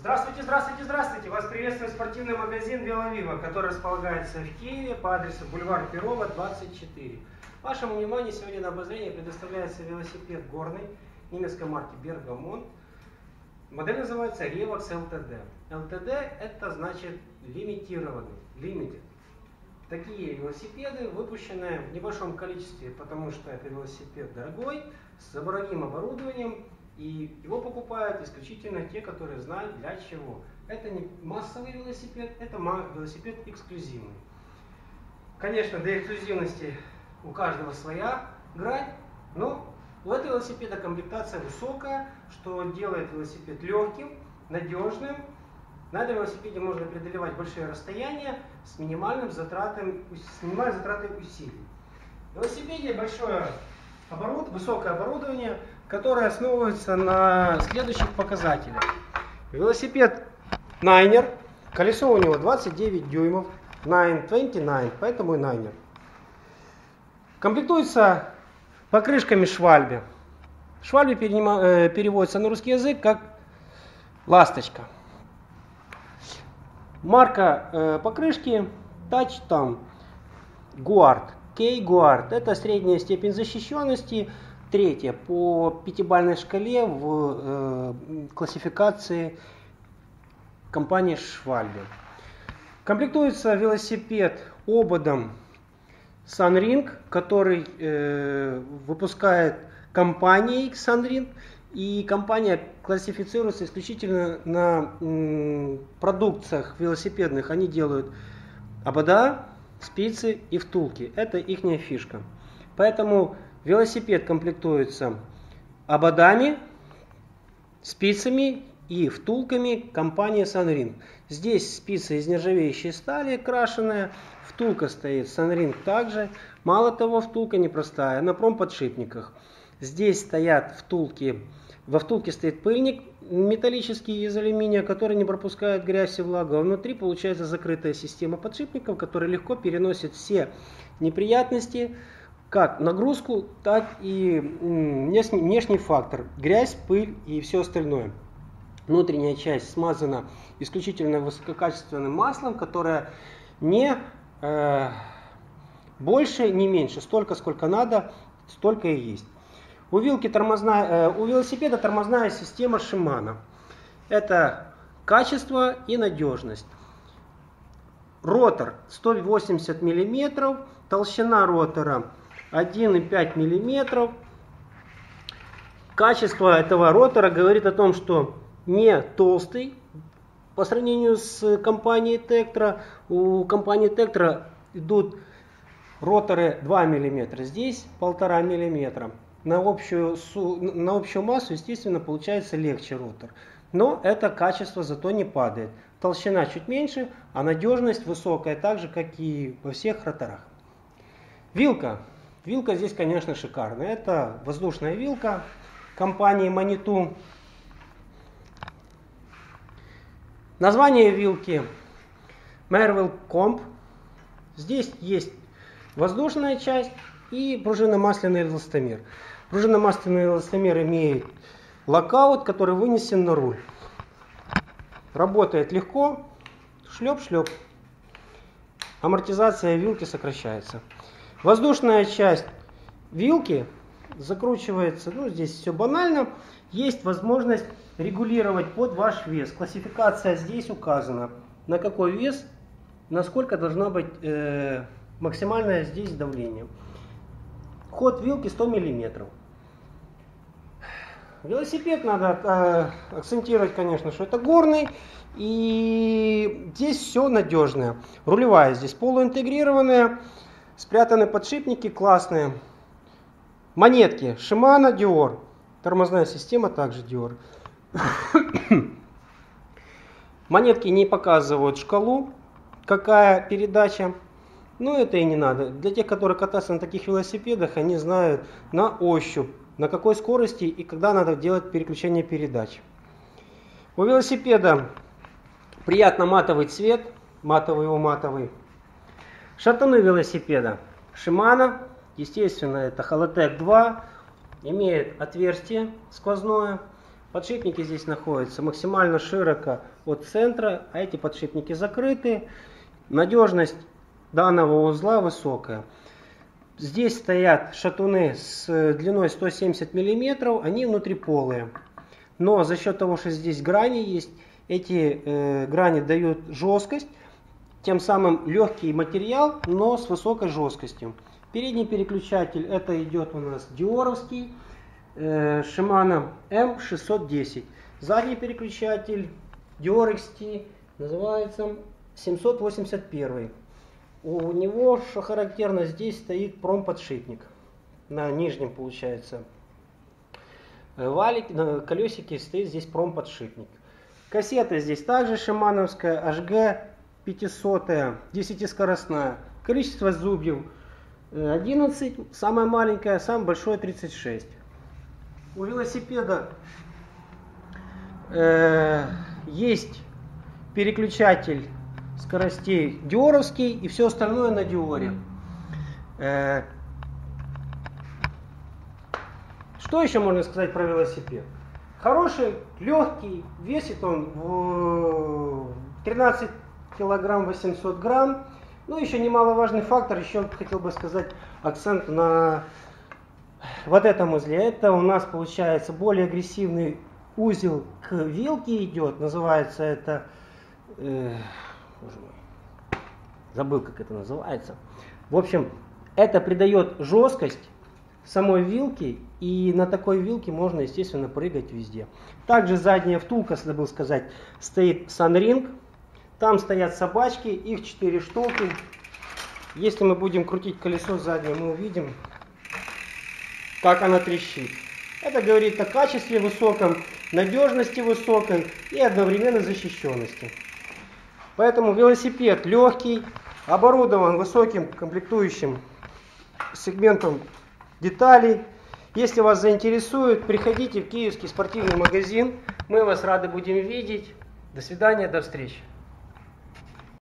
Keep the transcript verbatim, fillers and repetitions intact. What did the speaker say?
Здравствуйте, здравствуйте, здравствуйте! Вас приветствует спортивный магазин «Веловиво», который располагается в Киеве по адресу бульвар Перова, двадцать четыре. Вашему вниманию сегодня на обозрение предоставляется велосипед горный немецкой марки Бергамонт. Модель называется Revox эл ти ди. эл ти ди это значит лимитированный, limited. Такие велосипеды выпущены в небольшом количестве, потому что это велосипед дорогой, с дорогим оборудованием. И его покупают исключительно те, которые знают для чего. Это не массовый велосипед, это велосипед эксклюзивный. Конечно, до эксклюзивности у каждого своя грань, но у этого велосипеда комплектация высокая, что делает велосипед легким, надежным. На этом велосипеде можно преодолевать большие расстояния с минимальным затратом, с минимальной затратой усилий. В велосипеде большое оборуд, высокое оборудование, которое основывается на следующих показателях. Велосипед Найнер, колесо у него двадцать девять дюймов, найн двадцать девять, поэтому и Найнер. Комплектуется покрышками Швальбе. Швальбе переводится на русский язык как ласточка. Марка э, покрышки Touch там Guard, K-Guard. Это средняя степень защищенности. Третье по пятибалльной шкале в э, классификации компании Швальбе. Комплектуется велосипед ободом Sunring, который э, выпускает компания Sunring, и компания классифицируется исключительно на м, продукциях велосипедных. Они делают обода, спицы и втулки. Это ихняя фишка. Поэтому велосипед комплектуется ободами, спицами и втулками компании Sunring. Здесь спицы из нержавеющей стали крашеная, втулка стоит Sunring также. Мало того, втулка непростая, на промподшипниках. Здесь стоят втулки, во втулке стоит пыльник металлический из алюминия, который не пропускает грязь и влагу. А внутри получается закрытая система подшипников, которая легко переносит все неприятности, как нагрузку, так и внешний, внешний фактор. Грязь, пыль и все остальное. Внутренняя часть смазана исключительно высококачественным маслом, которое не э, больше, не меньше. Столько, сколько надо, столько и есть. У, вилки тормозная, э, у велосипеда тормозная система Shimano. Это качество и надежность. Ротор сто восемьдесят миллиметров, толщина ротора один и пять миллиметров. Качество этого ротора говорит о том, что не толстый по сравнению с компанией Tektro. У компании Tektro идут роторы два миллиметра, здесь полтора миллиметра. На общую, на общую массу, естественно, получается легче ротор. Но это качество зато не падает. Толщина чуть меньше, а надежность высокая, так же, как и во всех роторах. Вилка. Вилка здесь, конечно, шикарная. Это воздушная вилка компании Manitou. Название вилки Merville Comp. Здесь есть воздушная часть и пружинно-масляный эластомер. Пружинно-масляный эластомер имеет локаут, который вынесен на руль. Работает легко. Шлеп-шлеп. Амортизация вилки сокращается. Воздушная часть вилки закручивается, ну здесь все банально. Есть возможность регулировать под ваш вес. Классификация здесь указана, на какой вес, насколько должно быть э, максимальное здесь давление. Ход вилки сто миллиметров. Велосипед надо э, акцентировать, конечно, что это горный. И здесь все надежное. Рулевая здесь полуинтегрированная. Спрятаны подшипники классные. Монетки Shimano, Dior. Тормозная система также Dior. Монетки не показывают шкалу, какая передача. Но это и не надо. Для тех, которые катаются на таких велосипедах, они знают на ощупь, на какой скорости и когда надо делать переключение передач. У велосипеда приятно матовый цвет, матовый у матовый. Шатуны велосипеда Shimano, естественно, это Halotech два, имеет отверстие сквозное. Подшипники здесь находятся максимально широко от центра, а эти подшипники закрыты. Надежность данного узла высокая. Здесь стоят шатуны с длиной сто семьдесят миллиметров, они внутриполые. Но за счет того, что здесь грани есть, эти э, грани дают жесткость, тем самым легкий материал, но с высокой жесткостью. Передний переключатель, это идет у нас диоровский, э, Shimano эм шестьсот десять. Задний переключатель Dior икс ти называется семьсот восемьдесят один. У него, что характерно, здесь стоит промподшипник. На нижнем, получается, валик, на колесике стоит здесь промподшипник. Кассета здесь также шимановская, эйч джи пятьсот, десятискоростная. Количество зубьев одиннадцать, самая маленькая, самое большое тридцать шесть. У велосипеда э, есть переключатель скоростей диоровский и все остальное на диоре. Э, что еще можно сказать про велосипед? Хороший, легкий, весит он в тринадцать килограмм восемьсот грамм. Ну, еще немаловажный фактор, еще хотел бы сказать акцент на вот этом узле. Это у нас получается более агрессивный узел к вилке идет, называется это, э, боже мой, забыл, как это называется. В общем, это придает жесткость самой вилке, и на такой вилке можно, естественно, прыгать везде. Также задняя втулка, забыл сказать, стоит Sunring. Там стоят собачки, их четыре штуки. Если мы будем крутить колесо заднее, мы увидим, как она трещит. Это говорит о качестве высоком, надежности высокой и одновременно защищенности. Поэтому велосипед легкий, оборудован высоким комплектующим сегментом деталей. Если вас заинтересует, приходите в Киевский спортивный магазин. Мы вас рады будем видеть. До свидания, до встречи.